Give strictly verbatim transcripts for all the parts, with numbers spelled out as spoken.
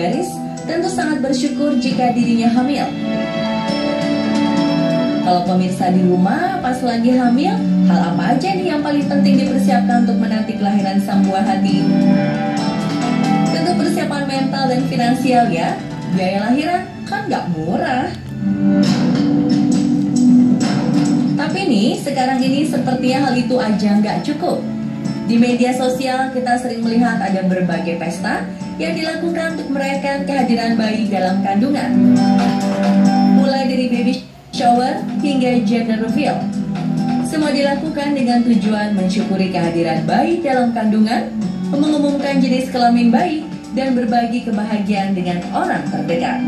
Garis tentu sangat bersyukur jika dirinya hamil. Kalau pemirsa di rumah pas lagi hamil, hal apa aja nih yang paling penting dipersiapkan untuk menanti kelahiran sang buah hati? Tentu persiapan mental dan finansial ya. Biaya lahiran kan nggak murah. Tapi nih, sekarang ini sepertinya hal itu aja nggak cukup. Di media sosial kita sering melihat ada berbagai pesta yang dilakukan untuk merayakan kehadiran bayi dalam kandungan. Mulai dari baby shower hingga gender reveal. Semua dilakukan dengan tujuan mensyukuri kehadiran bayi dalam kandungan, mengumumkan jenis kelamin bayi, dan berbagi kebahagiaan dengan orang terdekat.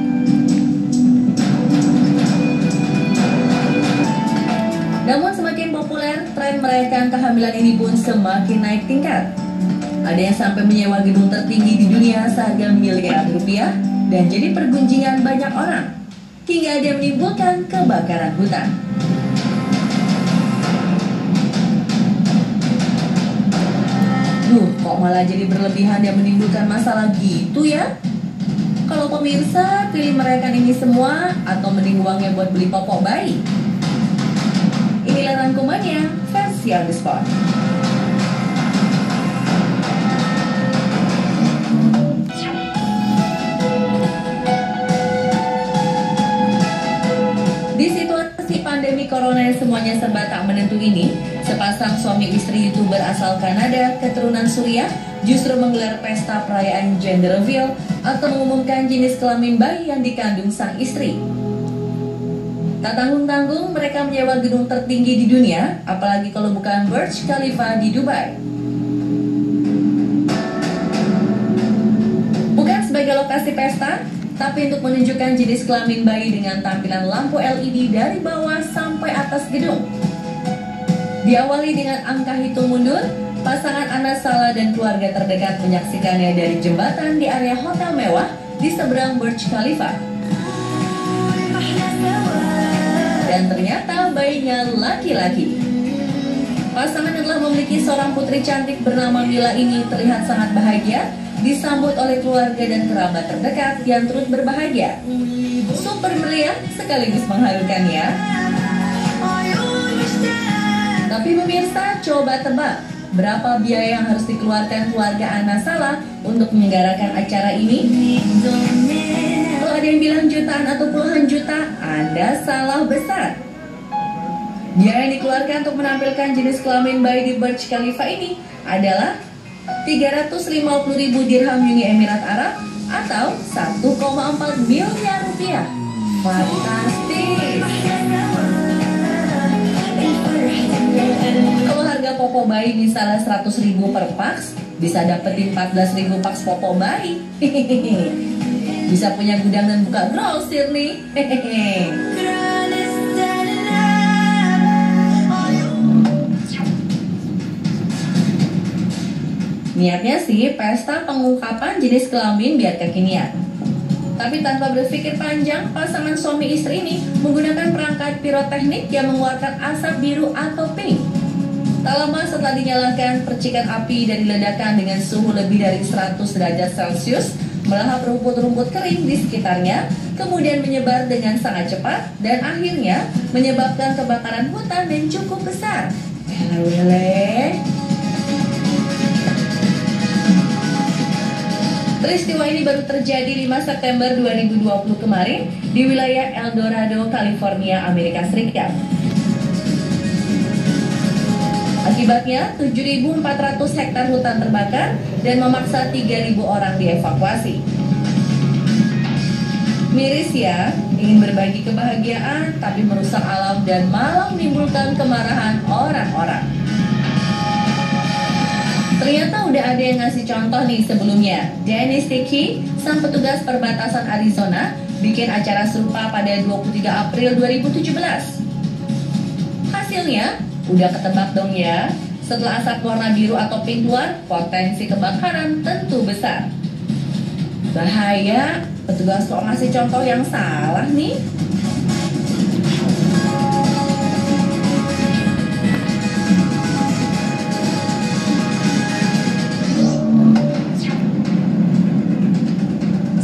Namun semakin populer, tren merayakan kehamilan ini pun semakin naik tingkat. Ada yang sampai menyewa gedung tertinggi di dunia seharga miliaran rupiah dan jadi pergunjingan banyak orang, hingga ada yang menimbulkan kebakaran hutan. Duh, kok malah jadi berlebihan dan menimbulkan masalah gitu ya? Kalau pemirsa pilih merayakan ini semua atau mending uangnya buat beli popok bayi? Inilah rangkumannya versi on the spot. Di situasi pandemi corona yang semuanya serba tak menentu ini, sepasang suami istri YouTuber asal Kanada keturunan Suriah justru menggelar pesta perayaan gender reveal atau mengumumkan jenis kelamin bayi yang dikandung sang istri. Tak tanggung-tanggung mereka menyewa gedung tertinggi di dunia, apalagi kalau bukan Burj Khalifa di Dubai. Bukan sebagai lokasi pesta, tapi untuk menunjukkan jenis kelamin bayi dengan tampilan lampu L E D dari bawah sampai atas gedung. Diawali dengan angka hitung mundur, pasangan Anas Salah dan keluarga terdekat menyaksikannya dari jembatan di area hotel mewah di seberang Burj Khalifa. Dan ternyata bayinya laki-laki. Pasangan yang telah memiliki seorang putri cantik bernama Mila ini terlihat sangat bahagia, disambut oleh keluarga dan kerabat terdekat yang turut berbahagia. Super meriah sekaligus mengharukan ya. Tapi pemirsa, coba tebak berapa biaya yang harus dikeluarkan keluarga Anas Salah untuk menyelenggarakan acara ini? Kalau ada yang bilang jutaan atau puluhan juta, Anda salah besar. Biaya yang dikeluarkan untuk menampilkan jenis kelamin bayi di Burj Khalifa ini adalah tiga ratus lima puluh ribu dirham Uni Emirat Arab atau satu koma empat miliar rupiah. Fantastis. Kalau harga popok bayi misalnya seratus ribu per paks, bisa dapetin empat belas ribu paks popok bayi. Bisa punya gudang dan buka grosir nih. Niatnya sih pesta pengungkapan jenis kelamin biar kekinian. Tapi tanpa berpikir panjang, pasangan suami istri ini menggunakan perangkat piroteknik yang mengeluarkan asap biru atau pink. Tak lama setelah dinyalakan, percikan api dari ledakan dengan suhu lebih dari seratus derajat Celcius melahap rumput-rumput kering di sekitarnya, kemudian menyebar dengan sangat cepat dan akhirnya menyebabkan kebakaran hutan yang cukup besar. Hele-hele. Peristiwa ini baru terjadi lima September dua ribu dua puluh kemarin di wilayah El Dorado, California, Amerika Serikat. Akibatnya, tujuh ribu empat ratus hektar hutan terbakar dan memaksa tiga ribu orang dievakuasi. Miris ya, ingin berbagi kebahagiaan tapi merusak alam dan malah menimbulkan kemarahan orang-orang. Ternyata udah ada yang ngasih contoh nih sebelumnya. Dennis Dickey, sang petugas perbatasan Arizona, bikin acara serupa pada dua puluh tiga April dua ribu tujuh belas. Hasilnya, udah ketebak dong ya. Setelah asap warna biru atau pink keluar, potensi kebakaran tentu besar. Bahaya, petugas kok ngasih contoh yang salah nih.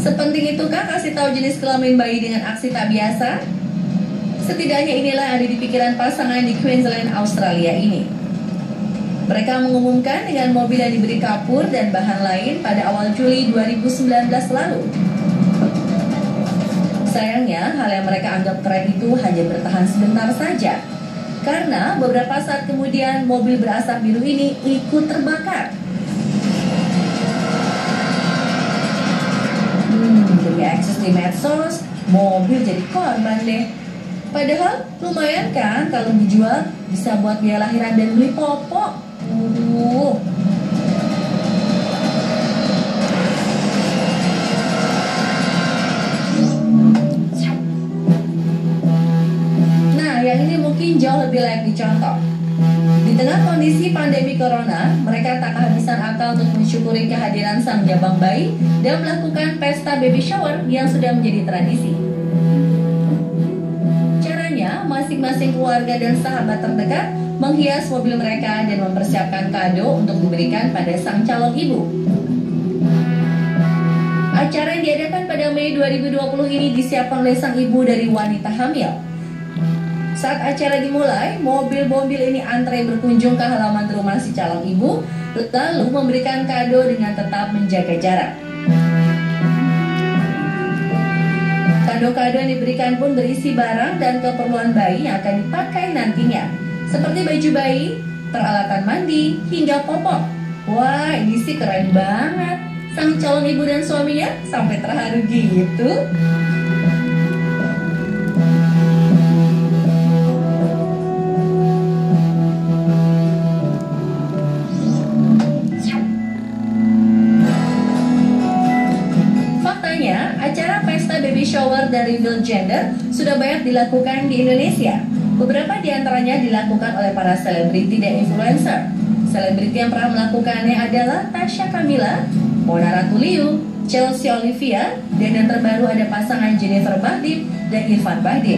Sepenting itukah kasih tahu jenis kelamin bayi dengan aksi tak biasa? Setidaknya inilah yang ada di pikiran pasangan di Queensland, Australia ini. Mereka mengumumkan dengan mobil yang diberi kapur dan bahan lain pada awal Juli dua ribu sembilan belas lalu. Sayangnya, hal yang mereka anggap keren itu hanya bertahan sebentar saja. Karena beberapa saat kemudian mobil berasap biru ini ikut terbakar. Hmm, demi eksis di medsos, mobil jadi korban deh. Padahal lumayan kan kalau dijual, bisa buat biaya lahiran dan beli popok. Uh. Nah, yang ini mungkin jauh lebih layak dicontoh. Di tengah kondisi pandemi corona, mereka tak kehabisan akal untuk mensyukuri kehadiran sang jabang bayi dan melakukan pesta baby shower yang sudah menjadi tradisi. Caranya, masing-masing keluarga dan sahabat terdekat menghias mobil mereka dan mempersiapkan kado untuk diberikan pada sang calon ibu. Acara yang diadakan pada Mei dua ribu dua puluh ini disiapkan oleh sang ibu dari wanita hamil. Saat acara dimulai, mobil-mobil ini antre berkunjung ke halaman rumah si calon ibu, lalu memberikan kado dengan tetap menjaga jarak. Kado-kado yang diberikan pun berisi barang dan keperluan bayi yang akan dipakai nantinya, seperti baju bayi, peralatan mandi, hingga popok. Wah, ini sih keren banget. Sang calon ibu dan suaminya sampai terharu gitu. Faktanya, acara pesta baby shower dan reveal gender sudah banyak dilakukan di Indonesia. Beberapa di antaranya dilakukan oleh para selebriti dan influencer. Selebriti yang pernah melakukannya adalah Tasya Kamila, Mona Ratuliu, Chelsea Olivia, dan yang terbaru ada pasangan Jennifer Bahdim dan Irfan Bahdim.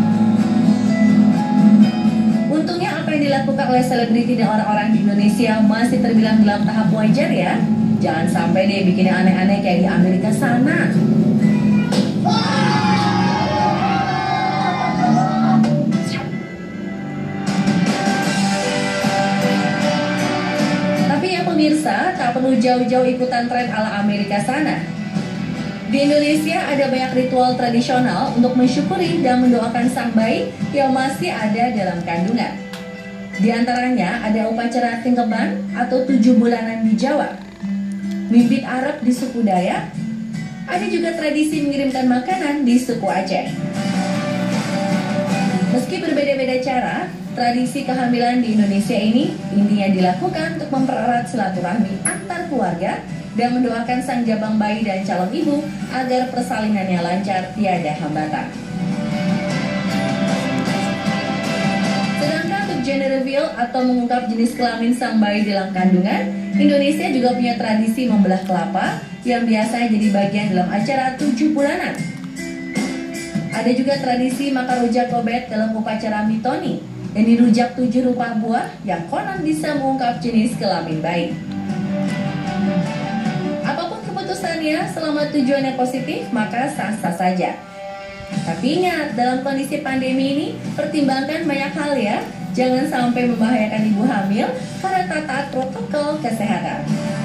Untungnya apa yang dilakukan oleh selebriti dan orang-orang di Indonesia masih terbilang dalam tahap wajar ya. Jangan sampai deh bikin yang aneh-aneh kayak di Amerika sana. Pemirsa, tak perlu jauh-jauh ikutan tren ala Amerika sana. Di Indonesia ada banyak ritual tradisional untuk mensyukuri dan mendoakan sang bayi yang masih ada dalam kandungan. Di antaranya ada upacara tingkeban atau tujuh bulanan di Jawa, mimpit Arab di suku Dayak, ada juga tradisi mengirimkan makanan di suku Aceh. Meski berbeda-beda cara, tradisi kehamilan di Indonesia ini intinya dilakukan untuk mempererat silaturahmi antar keluarga dan mendoakan sang jabang bayi dan calon ibu agar persalinannya lancar tiada hambatan. Sedangkan untuk gender reveal atau mengungkap jenis kelamin sang bayi dalam kandungan, Indonesia juga punya tradisi membelah kelapa yang biasanya jadi bagian dalam acara tujuh bulanan. Ada juga tradisi makan rujak kobet dalam upacara mitoni dan dirujak tujuh rupa buah yang konon bisa mengungkap jenis kelamin bayi. Apapun keputusannya, selama tujuannya positif, maka sah-sah saja. Tapi ingat, dalam kondisi pandemi ini, pertimbangkan banyak hal ya. Jangan sampai membahayakan ibu hamil karena tak taat protokol kesehatan.